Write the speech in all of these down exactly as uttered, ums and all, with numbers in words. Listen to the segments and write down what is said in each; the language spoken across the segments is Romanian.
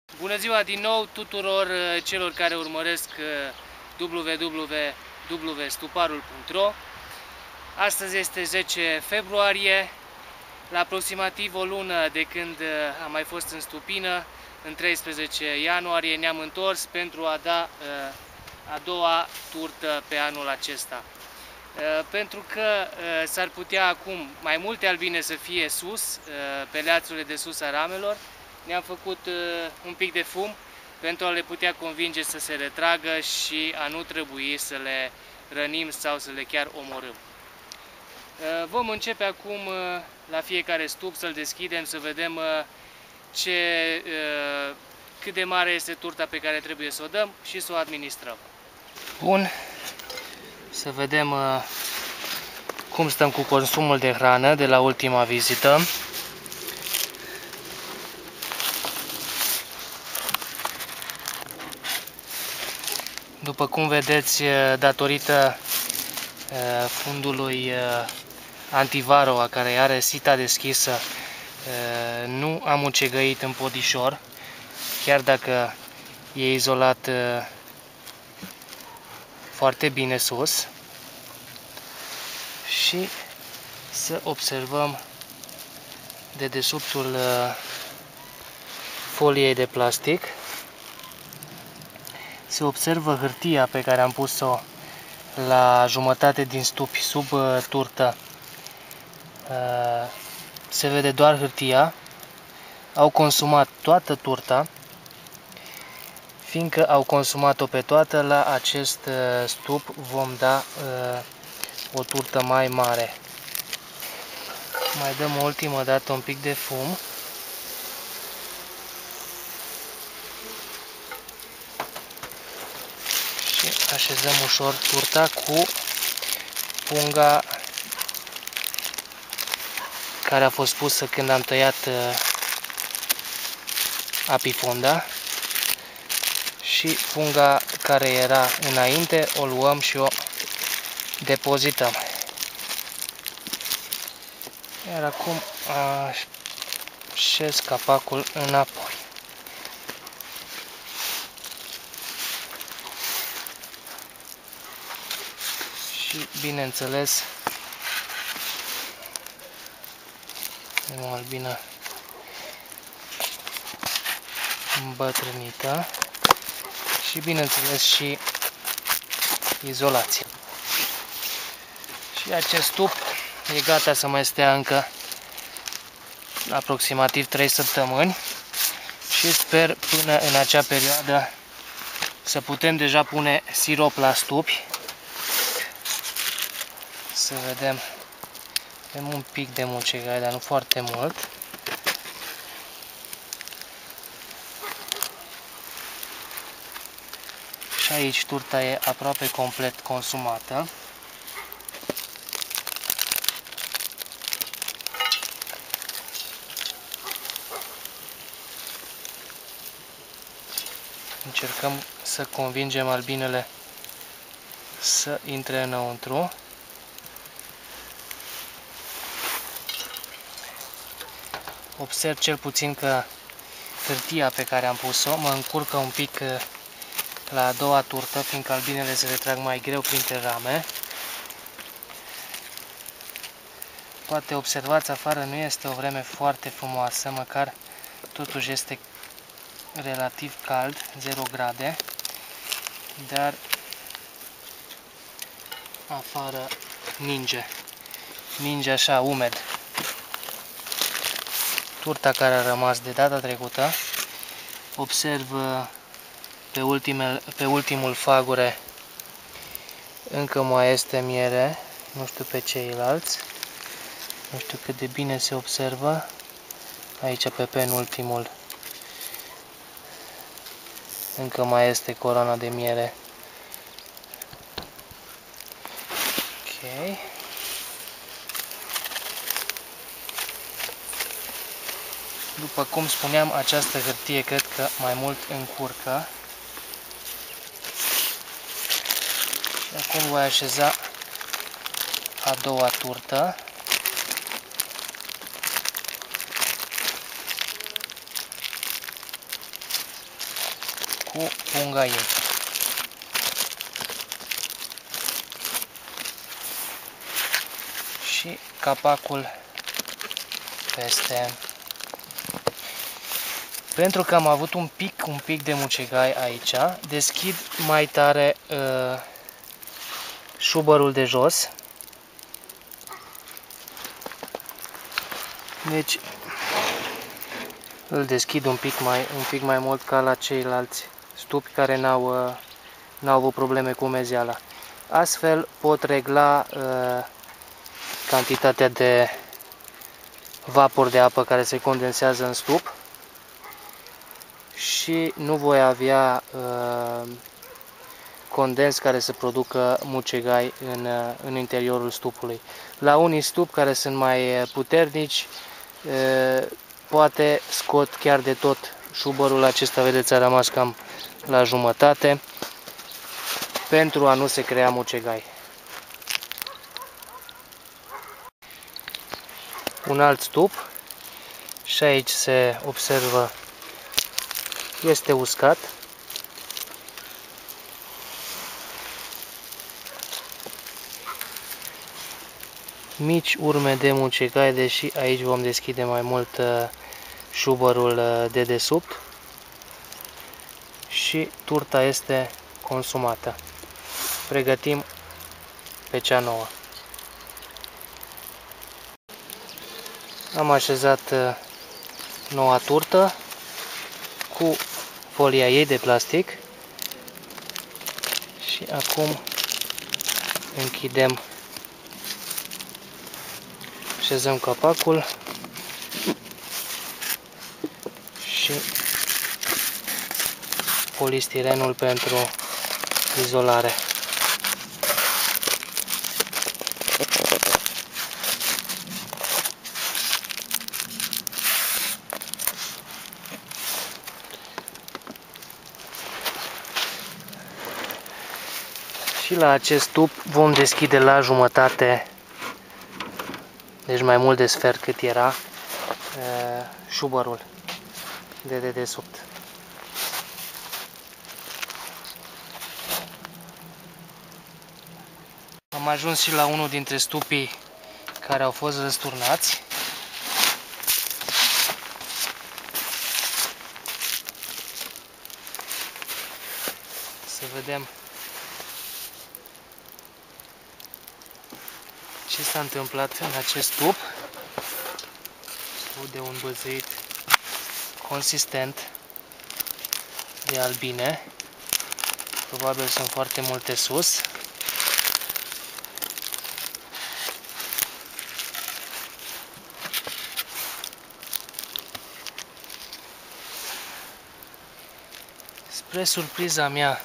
Bună ziua din nou tuturor celor care urmăresc w w w punct stuparul punct ro. Astăzi este zece februarie, la aproximativ o lună de când am mai fost în Stupină, în treisprezece ianuarie ne-am întors pentru a da a doua turtă pe anul acesta. Pentru că s-ar putea acum mai multe albine să fie sus, pe leațurile de sus a ramelor, ne-am făcut un pic de fum pentru a le putea convinge să se retragă și a nu trebui să le rănim sau să le chiar omorâm. Vom începe acum la fiecare stup să-l deschidem, să vedem ce, cât de mare este turta pe care trebuie să o dăm și să o administrăm. Bun, să vedem cum stăm cu consumul de hrană de la ultima vizită. După cum vedeți, datorită fundului antivaro care are sita deschisă, nu am ucegăit în podișor, chiar dacă e izolat foarte bine sus. Și să observăm dedesubtul foliei de plastic. Se observă hârtia pe care am pus-o la jumătate din stupi sub turtă. Se vede doar hârtia. Au consumat toată turta. Fiindcă au consumat-o pe toată, la acest stup vom da o turtă mai mare. Mai dăm o ultimă dată un pic de fum. Și așezăm ușor turta cu punga care a fost pusă când am tăiat apifonda. Și punga care era înainte o luăm și o depozităm. Iar acum așez capacul înapoi. Și bineînțeles o albină îmbătrânită și bineînțeles și izolație. Și acest stup e gata să mai stea încă aproximativ trei săptămâni și sper până în acea perioadă să putem deja pune sirop la stupi. Să vedem, avem un pic de mucegai, dar nu foarte mult. Și aici turta e aproape complet consumată. Încercăm să convingem albinele să intre înăuntru. Observ cel puțin că hârtia pe care am pus-o mă încurcă un pic la a doua turtă, fiindcă albinele se retrag mai greu printre rame. Poate observați, afară nu este o vreme foarte frumoasă, măcar totuși este relativ cald, zero grade, dar afară ninge, ninge așa umed. Turta care a rămas de data trecută, observ pe, ultimele, pe ultimul fagure încă mai este miere, nu știu pe ceilalți, nu știu cât de bine se observă, aici pe penultimul încă mai este coroana de miere. Ok. După cum spuneam, această hârtie cred că mai mult încurcă. Și acum voi așeza a doua turtă. cu punga ei. Și capacul peste. Pentru că am avut un pic, un pic de mucegai aici, deschid mai tare uh, șubărul de jos. Deci îl deschid un pic mai, un pic mai mult ca la ceilalți stupi care n-au uh, n-au avut probleme cu umezeala. Astfel pot regla uh, cantitatea de vapor de apă care se condensează în stup și nu voi avea uh, condens care să producă mucegai în, uh, în interiorul stupului. La unii stupi care sunt mai puternici, uh, poate scot chiar de tot șubărul acesta, vedeți, a rămas cam la jumătate, pentru a nu se crea mucegai. Un alt stup și aici se observă, este uscat. Mici urme de mucegai, deși aici vom deschide mai mult șubărul de desubt și turta este consumată. Pregătim pe cea nouă. Am așezat noua turtă cu folia ei de plastic și acum închidem, așezăm capacul și polistirenul pentru izolare. Și la acest tub vom deschide la jumătate, deci mai mult de sfert cât era, șubărul de dedesubt. Am ajuns și la unul dintre stupii care au fost răsturnați. Să vedem ce s-a întâmplat în acest stup. Stup de un băzăit consistent de albine. Probabil sunt foarte multe sus. Spre surpriza mea,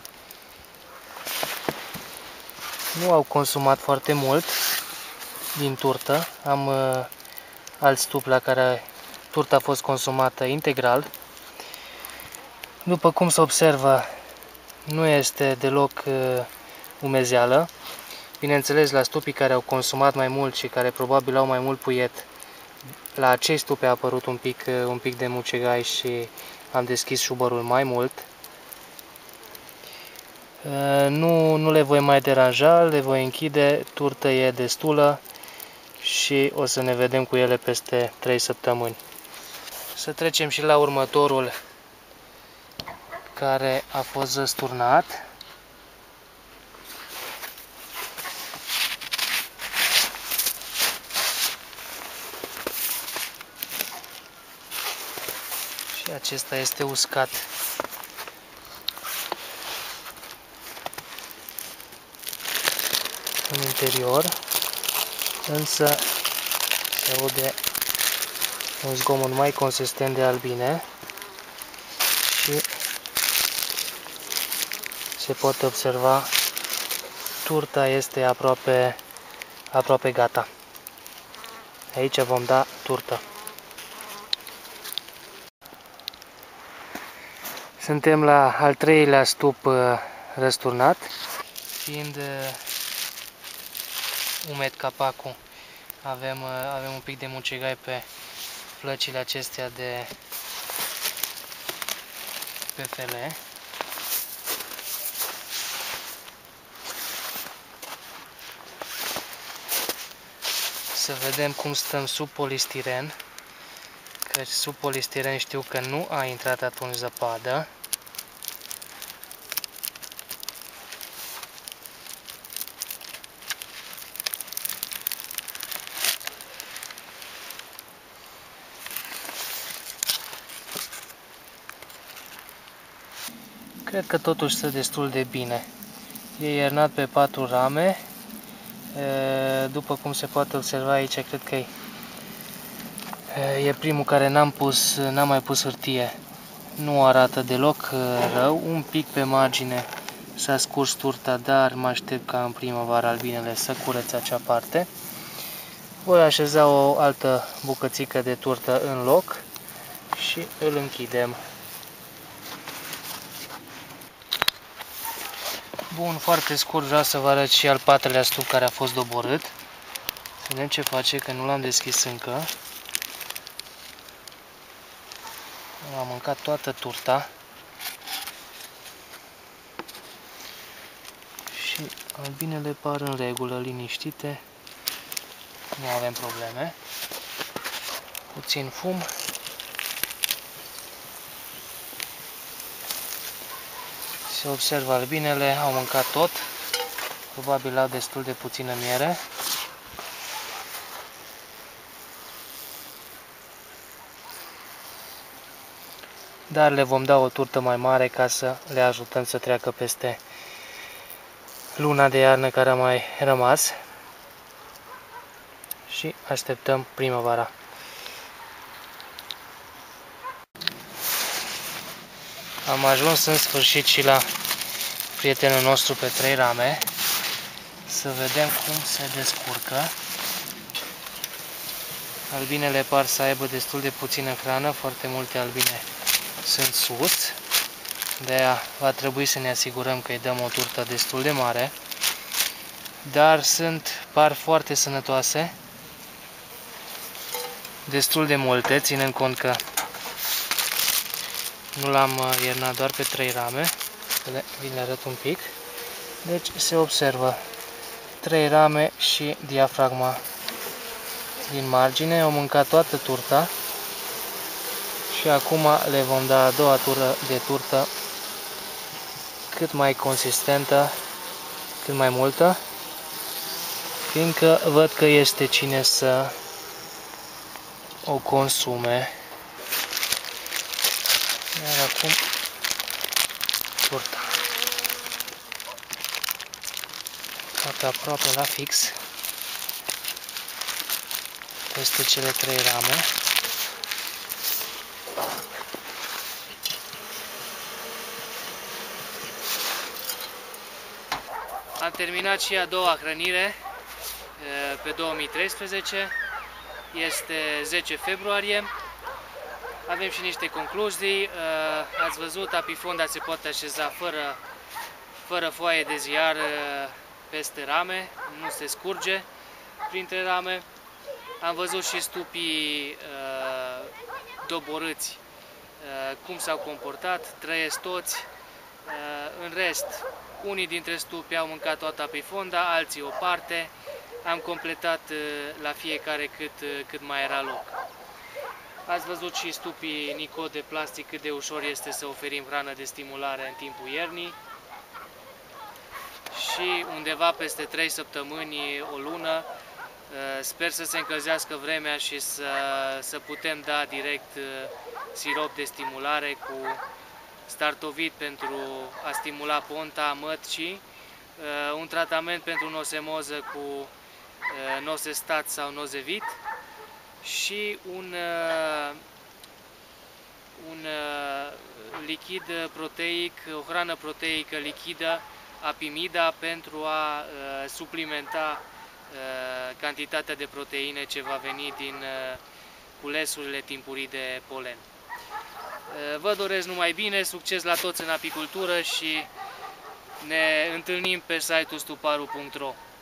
nu au consumat foarte mult din turtă. Am uh, alt stup la care turta a fost consumată integral. După cum se observă, nu este deloc uh, umezeală. Bineînțeles, la stupii care au consumat mai mult și care probabil au mai mult puiet, la acei stupi a apărut un pic, uh, un pic de mucegai și am deschis șubărul mai mult. Uh, nu, nu le voi mai deranja, le voi închide, turtă e destulă și o să ne vedem cu ele peste trei săptămâni. Să trecem și la următorul care a fost răsturnat. Și acesta este uscat. În interior, însă se aude un zgomot mai consistent de albine și se poate observa, turta este aproape, aproape gata. Aici vom da turtă. Suntem la al treilea stup răsturnat, fiind umed capacul, avem, avem un pic de mucegai pe plăcile acestea de P F L. Să vedem cum stăm sub polistiren. Căci sub polistiren știu că nu a intrat atunci zăpadă. Cred că totuși stă destul de bine. E iernat pe patru rame. După cum se poate observa aici, cred că e, e primul care n-am pus, n-am mai pus hârtie. Nu arată deloc rău. Un pic pe margine s-a scurs turta, dar mă aștept ca în primăvară albinele să curețe acea parte. Voi așeza o altă bucățică de turtă în loc și îl închidem. Bun, foarte scurt vreau să vă arăt și al patrulea stup care a fost doborât. Să vedem ce face, că nu l-am deschis încă. Am mâncat toată turta. Și albinele par în regulă, liniștite. Nu avem probleme. Puțin fum. Se observă albinele, au mâncat tot. Probabil au destul de puțină miere. Dar le vom da o turtă mai mare ca să le ajutăm să treacă peste luna de iarnă care a mai rămas. Și așteptăm primăvara. Am ajuns în sfârșit și la prietenul nostru pe trei rame. Să vedem cum se descurcă. Albinele par să aibă destul de puțină hrană, foarte multe albine sunt sus. De aia va trebui să ne asigurăm că îi dăm o turtă destul de mare. Dar sunt, par foarte sănătoase. Destul de multe, ținând cont că nu l-am iernat doar pe trei rame. Vi le arăt un pic. Deci se observă trei rame și diafragma din margine. Au mâncat toată turta. Și acum le vom da a doua tură de turtă cât mai consistentă, cât mai multă, fiindcă văd că este cine să o consume. Iar acum turta. Toată aproape la fix peste cele trei rame. Am terminat și a doua hrănire pe două mii treisprezece. Este zece februarie. Avem și niște concluzii. Ați văzut, apifonda se poate așeza fără, fără foaie de ziar peste rame, nu se scurge printre rame. Am văzut și stupii doborâți cum s-au comportat, trăiesc toți. În rest, unii dintre stupi au mâncat toată apifonda, alții o parte. Am completat la fiecare cât, cât mai era loc. Ați văzut și stupii nicot de plastic, cât de ușor este să oferim hrană de stimulare în timpul iernii. Și undeva peste trei săptămâni, o lună, sper să se încălzească vremea și să, să putem da direct sirop de stimulare cu startovit pentru a stimula ponta, mătcii, un tratament pentru nosemoză cu nosestat sau nozevit și un, un lichid proteic, o hrană proteică lichidă, apimida, pentru a suplimenta cantitatea de proteine ce va veni din culesurile timpurii de polen. Vă doresc numai bine, succes la toți în apicultură și ne întâlnim pe site-ul stuparu punct ro.